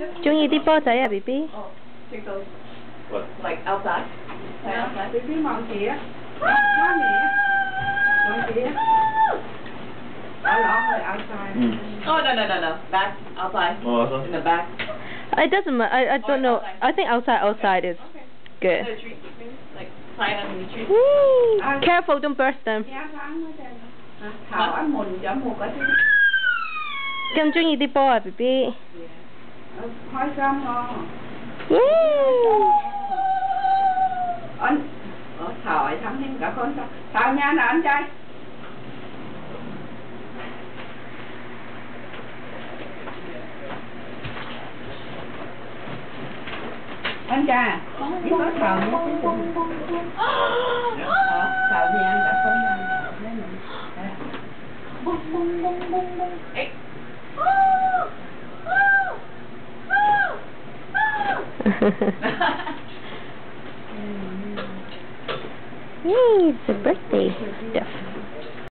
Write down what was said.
Trung ý đi bao giấy à, baby? Oh, take those. What? Like outside? Like outside? Baby, mong kìa. Má mẹ. Mong kìa. Ở đó hơi outside. Oh, no. Back, outside. Oh, outside? In the back. It doesn't matter. I don't know. I think outside is good. The trees, maybe? Like, pine under the trees? Woo! Careful, don't burst them. Dạ, thoáng quá trời. Thảo anh mùn cho một cái thứ. Con Trung ý đi bao à, baby? Hỏi xong không? Woo! Anh Thảo ấy thắng thêm cả con sao? Thảo nha nè anh trai. Anh trai, biết có Thảo nhé. Thảo thì anh đã không làm. Hey. Yay, it's a birthday stuff.